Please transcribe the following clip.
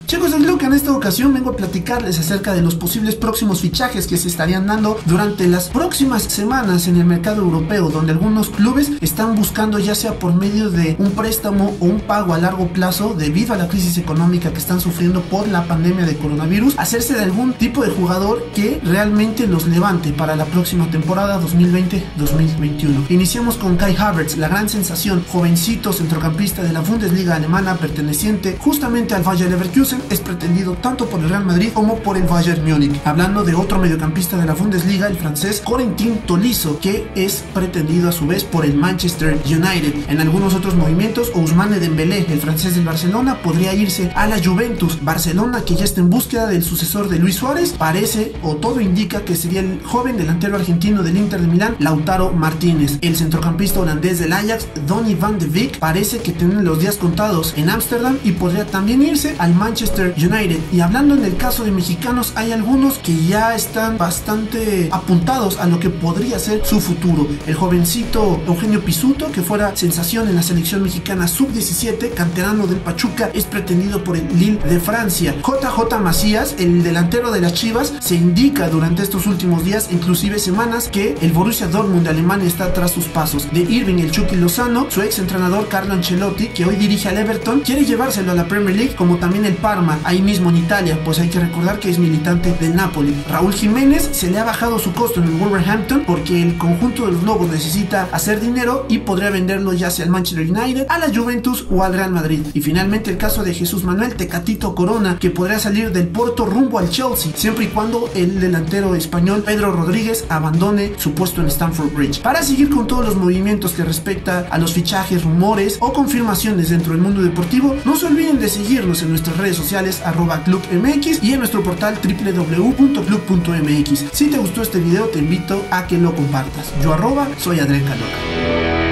Chicos, es lo que en esta ocasión vengo a platicarles acerca de los posibles próximos fichajes que se estarían dando durante las próximas semanas en el mercado europeo, donde algunos clubes están buscando, ya sea por medio de un préstamo o un pago a largo plazo debido a la crisis económica que están sufriendo por la pandemia de coronavirus, hacerse de algún tipo de jugador que realmente los levante para la próxima temporada 2020-2021. Iniciamos con Kai Havertz, la gran sensación, jovencito centrocampista de la Bundesliga alemana, perteneciente justamente al Bayer Leverkusen. Es pretendido tanto por el Real Madrid como por el Bayern Múnich. Hablando de otro mediocampista de la Bundesliga, el francés Corentin Tolisso, que es pretendido a su vez por el Manchester United. En algunos otros movimientos, Ousmane Dembélé, el francés del Barcelona, podría irse a la Juventus. Barcelona, que ya está en búsqueda del sucesor de Luis Suárez, parece o todo indica que sería el joven delantero argentino del Inter de Milán, Lautaro Martínez. El centrocampista holandés del Ajax, Donny van de Beek, parece que tiene los días contados en Ámsterdam y podría también irse al Manchester United. Y hablando en el caso de mexicanos, hay algunos que ya están bastante apuntados a lo que podría ser su futuro. El jovencito Eugenio Pizzuto, que fuera sensación en la selección mexicana sub-17, canterano del Pachuca, es pretendido por el Lille de Francia. JJ Macías, el delantero de las Chivas, se indica durante estos últimos días, inclusive semanas, que el Borussia Dortmund de Alemania está tras sus pasos. De Irving el Chucky Lozano, su ex entrenador Carlo Ancelotti, que hoy dirige al Everton, quiere llevárselo a la Premier League, como también el Parma, ahí mismo en Italia, pues hay que recordar que es militante del Napoli. Raúl Jiménez se le ha bajado su costo en el Wolverhampton porque el conjunto de los Lobos necesita hacer dinero y podría venderlo ya sea al Manchester United, a la Juventus o al Real Madrid. Y finalmente el caso de Jesús Manuel Tecatito Corona, que podría salir del Porto rumbo al Chelsea, siempre y cuando el delantero español Pedro Rodríguez abandone su puesto en Stamford Bridge. Para seguir con todos los movimientos que respecta a los fichajes, rumores o confirmaciones dentro del mundo deportivo, no se olviden de seguirnos en nuestras redes sociales @clubmx y en nuestro portal www.club.mx. Si te gustó este video, te invito a que lo compartas. Yo soy Adrián Caloca.